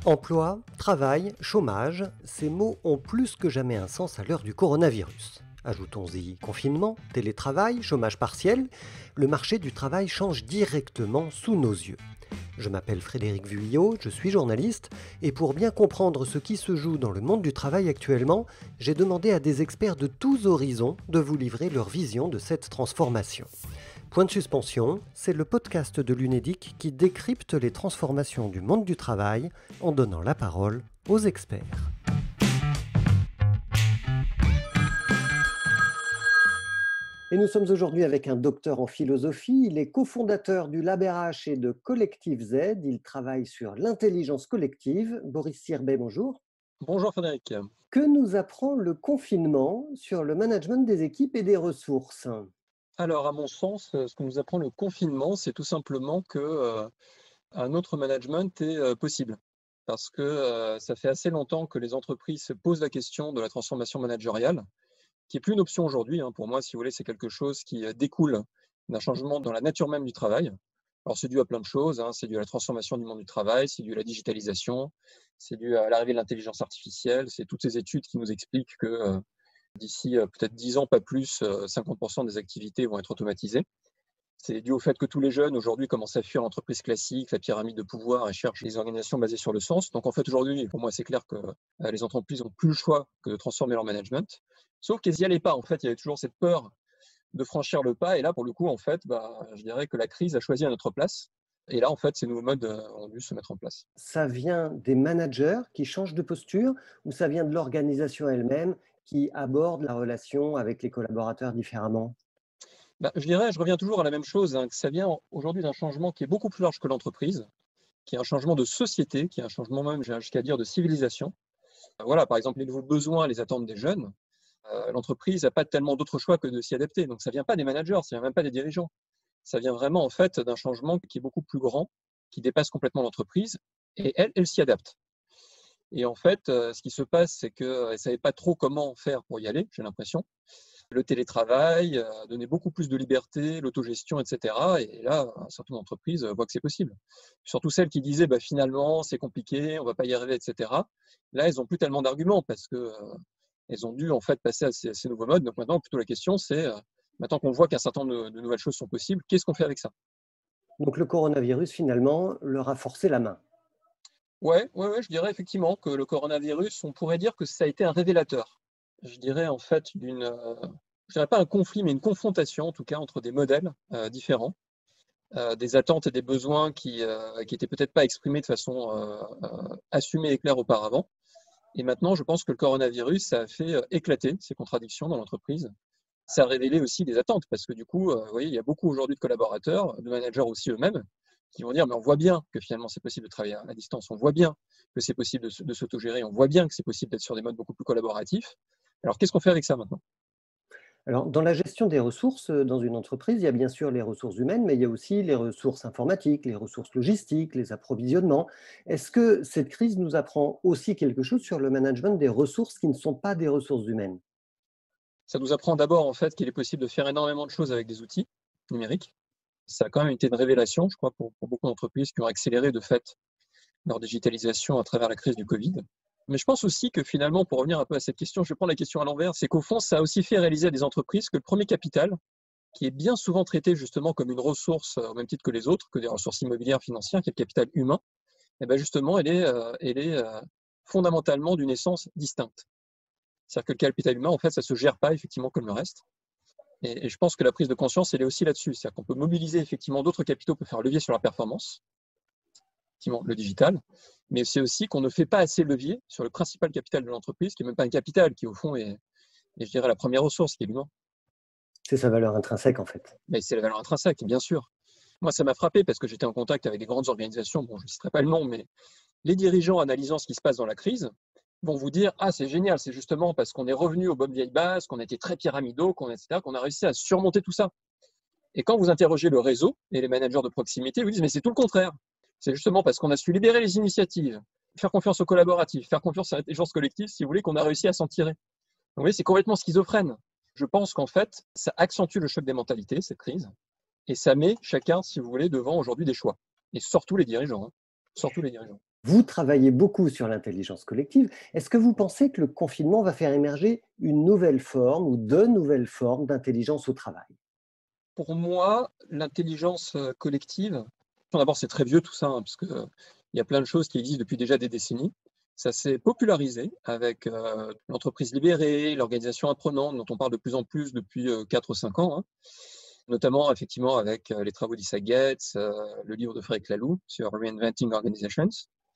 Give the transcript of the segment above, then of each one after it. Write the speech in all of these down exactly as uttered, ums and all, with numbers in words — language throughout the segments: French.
Emploi, travail, chômage, ces mots ont plus que jamais un sens à l'heure du coronavirus. Ajoutons-y confinement, télétravail, chômage partiel, le marché du travail change directement sous nos yeux. Je m'appelle Frédéric Vuillot, je suis journaliste, et pour bien comprendre ce qui se joue dans le monde du travail actuellement, j'ai demandé à des experts de tous horizons de vous livrer leur vision de cette transformation. Point de suspension, c'est le podcast de l'Unédic qui décrypte les transformations du monde du travail en donnant la parole aux experts. Et nous sommes aujourd'hui avec un docteur en philosophie. Il est cofondateur du Lab R H et de Collectif Z. Il travaille sur l'intelligence collective. Boris Sirbet, bonjour. Bonjour Frédéric. Que nous apprend le confinement sur le management des équipes et des ressources ? Alors, à mon sens, ce que nous apprend le confinement, c'est tout simplement que euh, un autre management est euh, possible. Parce que euh, ça fait assez longtemps que les entreprises se posent la question de la transformation managériale, qui n'est plus une option aujourd'hui. Hein. Pour moi, si vous voulez, c'est quelque chose qui euh, découle d'un changement dans la nature même du travail. Alors, c'est dû à plein de choses. Hein. C'est dû à la transformation du monde du travail, c'est dû à la digitalisation, c'est dû à l'arrivée de l'intelligence artificielle. C'est toutes ces études qui nous expliquent que euh, d'ici euh, peut-être dix ans, pas plus, euh, cinquante pour cent des activités vont être automatisées. C'est dû au fait que tous les jeunes aujourd'hui commencent à fuir l'entreprise classique, la pyramide de pouvoir et cherchent des organisations basées sur le sens. Donc en fait aujourd'hui, pour moi, c'est clair que euh, les entreprises n'ont plus le choix que de transformer leur management. Sauf qu'elles n'y allaient pas. En fait, il y avait toujours cette peur de franchir le pas. Et là, pour le coup, en fait, bah, je dirais que la crise a choisi à notre place. Et là, en fait, ces nouveaux modes euh, ont dû se mettre en place. Ça vient des managers qui changent de posture ou ça vient de l'organisation elle-même qui aborde la relation avec les collaborateurs différemment ? Bah, je dirais, je reviens toujours à la même chose, hein, que ça vient aujourd'hui d'un changement qui est beaucoup plus large que l'entreprise, qui est un changement de société, qui est un changement même, j'ai jusqu'à dire, de civilisation. Voilà, par exemple, les nouveaux besoins, les attentes des jeunes, euh, l'entreprise n'a pas tellement d'autre choix que de s'y adapter. Donc, ça ne vient pas des managers, ça ne vient même pas des dirigeants. Ça vient vraiment, en fait, d'un changement qui est beaucoup plus grand, qui dépasse complètement l'entreprise, et elle, elle s'y adapte. Et en fait, euh, ce qui se passe, c'est qu'elle ne savait pas trop comment faire pour y aller, j'ai l'impression. Le télétravail a donné beaucoup plus de liberté, l'autogestion, et cetera. Et là, certaines entreprises voient que c'est possible. Surtout celles qui disaient bah, finalement c'est compliqué, on ne va pas y arriver, et cetera. Là, elles n'ont plus tellement d'arguments parce qu'elles euh, ont dû en fait passer à ces, à ces nouveaux modes. Donc maintenant, plutôt la question, c'est euh, maintenant qu'on voit qu'un certain nombre de, de nouvelles choses sont possibles, qu'est-ce qu'on fait avec ça? Donc le coronavirus, finalement, leur a forcé la main. Ouais, ouais, ouais, je dirais effectivement que le coronavirus, on pourrait dire que ça a été un révélateur. Je dirais en fait d'une, euh, je dirais pas un conflit, mais une confrontation en tout cas entre des modèles euh, différents. Euh, des attentes et des besoins qui euh, qui étaient peut-être pas exprimés de façon euh, euh, assumée et claire auparavant. Et maintenant, je pense que le coronavirus, ça a fait euh, éclater ces contradictions dans l'entreprise. Ça a révélé aussi des attentes, parce que du coup, euh, vous voyez, il y a beaucoup aujourd'hui de collaborateurs, de managers aussi eux-mêmes, qui vont dire, mais on voit bien que finalement c'est possible de travailler à distance, on voit bien que c'est possible de, de s'autogérer, on voit bien que c'est possible d'être sur des modes beaucoup plus collaboratifs. Alors, qu'est-ce qu'on fait avec ça maintenant? Alors, dans la gestion des ressources, euh, dans une entreprise, il y a bien sûr les ressources humaines, mais il y a aussi les ressources informatiques, les ressources logistiques, les approvisionnements. Est-ce que cette crise nous apprend aussi quelque chose sur le management des ressources qui ne sont pas des ressources humaines ? Ça nous apprend d'abord en fait qu'il est possible de faire énormément de choses avec des outils numériques. Ça a quand même été une révélation, je crois, pour, pour beaucoup d'entreprises qui ont accéléré de fait leur digitalisation à travers la crise du Covid. Mais je pense aussi que finalement, pour revenir un peu à cette question, je vais prendre la question à l'envers, c'est qu'au fond, ça a aussi fait réaliser à des entreprises que le premier capital, qui est bien souvent traité justement comme une ressource au même titre que les autres, que des ressources immobilières, financières, qui est le capital humain, et bien justement, elle est, euh, elle est euh, fondamentalement d'une essence distincte. C'est-à-dire que le capital humain, en fait, ça ne se gère pas effectivement comme le reste. Et, et je pense que la prise de conscience, elle est aussi là-dessus. C'est-à-dire qu'on peut mobiliser effectivement d'autres capitaux pour faire levier sur la performance, effectivement le digital, mais c'est aussi qu'on ne fait pas assez levier sur le principal capital de l'entreprise, qui n'est même pas un capital, qui au fond est, est, je dirais, la première ressource, qui est l'humain. C'est sa valeur intrinsèque, en fait. Mais c'est la valeur intrinsèque, bien sûr. Moi, ça m'a frappé parce que j'étais en contact avec des grandes organisations, bon, je ne citerai pas le nom, mais les dirigeants analysant ce qui se passe dans la crise vont vous dire « Ah, c'est génial, c'est justement parce qu'on est revenu aux bonnes vieilles bases, qu'on était très pyramidaux, qu'on, et cetera, qu'on a réussi à surmonter tout ça. » Et quand vous interrogez le réseau et les managers de proximité, ils vous disent « Mais c'est tout le contraire. C'est justement parce qu'on a su libérer les initiatives, faire confiance aux collaboratifs, faire confiance à l'intelligence collective, si vous voulez, qu'on a réussi à s'en tirer. » Donc, vous voyez, c'est complètement schizophrène. Je pense qu'en fait, ça accentue le choc des mentalités, cette crise, et ça met chacun, si vous voulez, devant aujourd'hui des choix. Et surtout les dirigeants. Hein. Surtout les dirigeants. Vous travaillez beaucoup sur l'intelligence collective. Est-ce que vous pensez que le confinement va faire émerger une nouvelle forme ou de nouvelles formes d'intelligence au travail? Pour moi, l'intelligence, heu, collective, bon d'abord c'est très vieux tout ça, hein, parce que, heu, il y a plein de choses qui existent depuis déjà des décennies. Ça s'est popularisé avec, heu, l'entreprise libérée, l'organisation apprenante dont on parle de plus en plus depuis, heu, quatre ou cinq ans, hein. Notamment effectivement avec, heu, les travaux d'Isaac Getz, heu, le livre de Frédéric Laloux sur Reinventing Organizations.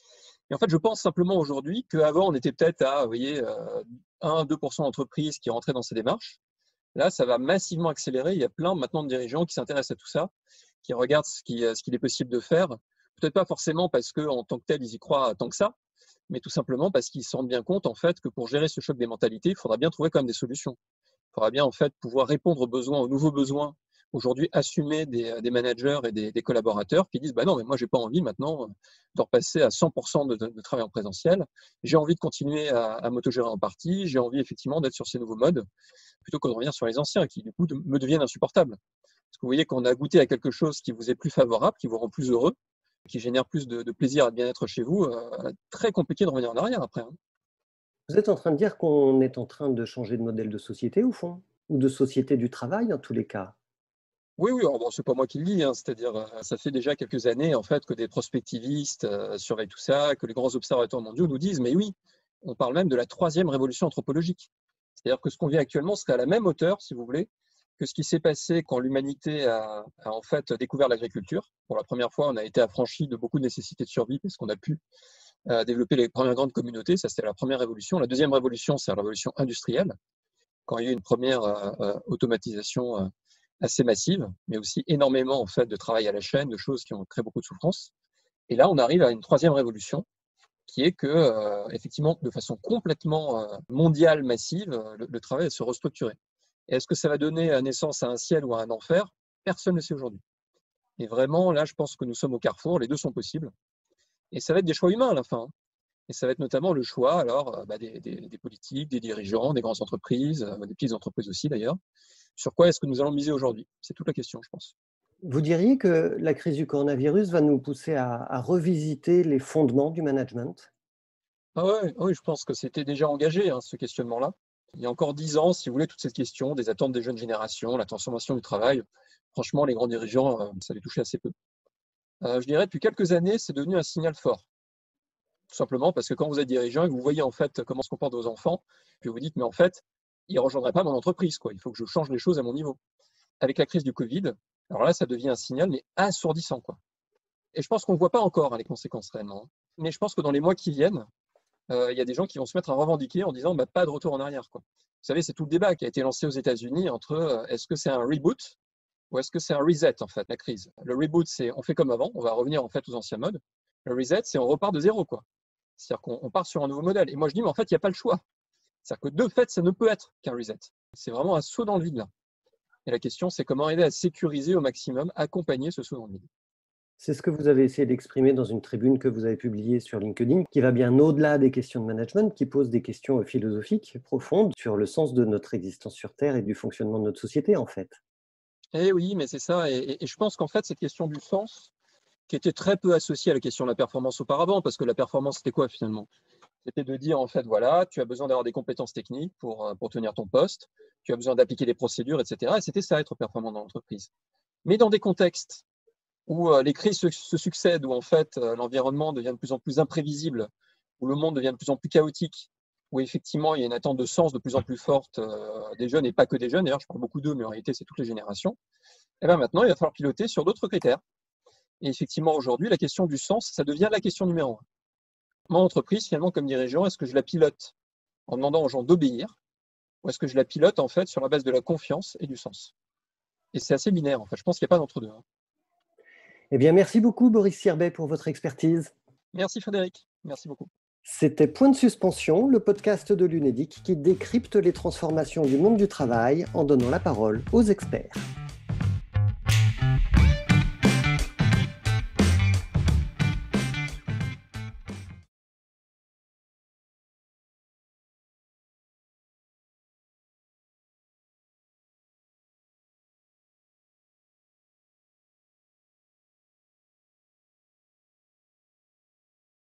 Et en fait, je pense simplement aujourd'hui qu'avant on était peut-être à, vous voyez, heu, un à deux d'entreprises qui rentraient dans ces démarches. Là, ça va massivement accélérer. Il y a plein maintenant de dirigeants qui s'intéressent à tout ça, qui regardent ce qui, euh, ce qu'il est possible de faire. Peut-être pas forcément parce qu'en tant que tel, ils y croient tant que ça, mais tout simplement parce qu'ils se rendent bien compte en fait que pour gérer ce choc des mentalités, il faudra bien trouver quand même des solutions. Il faudra bien en fait pouvoir répondre aux besoins, aux nouveaux besoins. Aujourd'hui, assumer des, des managers et des, des collaborateurs qui disent bah non, mais moi j'ai pas envie maintenant euh, de repasser à cent pour cent de, de, de travail en présentiel. J'ai envie de continuer à, à m'autogérer en partie. J'ai envie effectivement d'être sur ces nouveaux modes plutôt que de revenir sur les anciens qui du coup de, me deviennent insupportables. Parce que vous voyez qu'on a goûté à quelque chose qui vous est plus favorable, qui vous rend plus heureux, qui génère plus de, de plaisir et de bien-être chez vous. Euh, très compliqué de revenir en arrière après, hein. Vous êtes en train de dire qu'on est en train de changer de modèle de société au fond? Ou de société du travail en tous les cas? Oui, oui, alors bon, c'est pas moi qui le dis, hein, c'est-à-dire euh, ça fait déjà quelques années en fait que des prospectivistes euh, surveillent tout ça, que les grands observateurs mondiaux nous disent, mais oui, on parle même de la troisième révolution anthropologique. C'est-à-dire que ce qu'on vit actuellement serait à la même hauteur, si vous voulez, que ce qui s'est passé quand l'humanité a, a en fait découvert l'agriculture. Pour la première fois, on a été affranchi de beaucoup de nécessités de survie parce qu'on a pu euh, développer les premières grandes communautés. Ça, c'était la première révolution. La deuxième révolution, c'est la révolution industrielle, quand il y a eu une première euh, euh, automatisation euh, assez massive, mais aussi énormément en fait de travail à la chaîne, de choses qui ont créé beaucoup de souffrance. Et là, on arrive à une troisième révolution, qui est que, euh, effectivement, de façon complètement euh, mondiale, massive, euh, le, le travail va se restructurer. Et est-ce que ça va donner naissance à un ciel ou à un enfer? Personne ne sait aujourd'hui. Et vraiment, là, je pense que nous sommes au carrefour, les deux sont possibles. Et ça va être des choix humains à la fin, hein. Et ça va être notamment le choix alors, euh, bah, des, des, des politiques, des dirigeants, des grandes entreprises, euh, des petites entreprises aussi d'ailleurs. Sur quoi est-ce que nous allons miser aujourd'hui? C'est toute la question, je pense. Vous diriez que la crise du coronavirus va nous pousser à, à revisiter les fondements du management? Ah ouais, oui, je pense que c'était déjà engagé, hein, ce questionnement-là. Il y a encore dix ans, si vous voulez, toute cette question des attentes des jeunes générations, la transformation du travail, franchement, les grands dirigeants, euh, ça les touchait assez peu. Euh, je dirais, depuis quelques années, c'est devenu un signal fort. Tout simplement parce que quand vous êtes dirigeant et que vous voyez en fait comment se comportent vos enfants, puis vous vous dites, mais en fait, ils ne rejoindraient pas mon entreprise, quoi. Il faut que je change les choses à mon niveau. Avec la crise du Covid, alors là, ça devient un signal, mais assourdissant, quoi. Et je pense qu'on ne voit pas encore, hein, les conséquences réellement, hein. Mais je pense que dans les mois qui viennent, euh, il y a des gens qui vont se mettre à revendiquer en disant bah, pas de retour en arrière, quoi. Vous savez, c'est tout le débat qui a été lancé aux États-Unis entre euh, est-ce que c'est un reboot ou est-ce que c'est un reset, en fait, la crise. Le reboot, c'est on fait comme avant, on va revenir en fait aux anciens modes. Le reset, c'est on repart de zéro, quoi. C'est-à-dire qu'on on part sur un nouveau modèle. Et moi, je dis, mais en fait, il n'y a pas le choix. C'est-à-dire que de fait, ça ne peut être qu'un reset. C'est vraiment un saut dans le vide, là. Et la question, c'est comment arriver à sécuriser au maximum, accompagner ce saut dans le vide. C'est ce que vous avez essayé d'exprimer dans une tribune que vous avez publiée sur LinkedIn, qui va bien au-delà des questions de management, qui pose des questions philosophiques profondes sur le sens de notre existence sur Terre et du fonctionnement de notre société, en fait. Eh oui, mais c'est ça. Et, et, et je pense qu'en fait, cette question du sens, qui était très peu associée à la question de la performance auparavant, parce que la performance, c'était quoi finalement? C'était de dire, en fait, voilà, tu as besoin d'avoir des compétences techniques pour, euh, pour tenir ton poste, tu as besoin d'appliquer des procédures, et cetera. Et c'était ça, être performant dans l'entreprise. Mais dans des contextes où euh, les crises se, se succèdent, où en fait euh, l'environnement devient de plus en plus imprévisible, où le monde devient de plus en plus chaotique, où effectivement il y a une attente de sens de plus en plus forte euh, des jeunes, et pas que des jeunes, d'ailleurs je parle beaucoup d'eux, mais en réalité c'est toutes les générations, et bien maintenant il va falloir piloter sur d'autres critères. Et effectivement aujourd'hui, la question du sens, ça devient la question numéro un. Mon entreprise, finalement, comme dirigeant, est-ce que je la pilote en demandant aux gens d'obéir, ou est-ce que je la pilote en fait sur la base de la confiance et du sens? Et c'est assez binaire en fait, je pense qu'il n'y a pas d'entre-deux, hein. Eh bien, merci beaucoup, Boris Sirbet, pour votre expertise. Merci Frédéric, merci beaucoup. C'était Point de suspension, le podcast de l'Unédic qui décrypte les transformations du monde du travail en donnant la parole aux experts.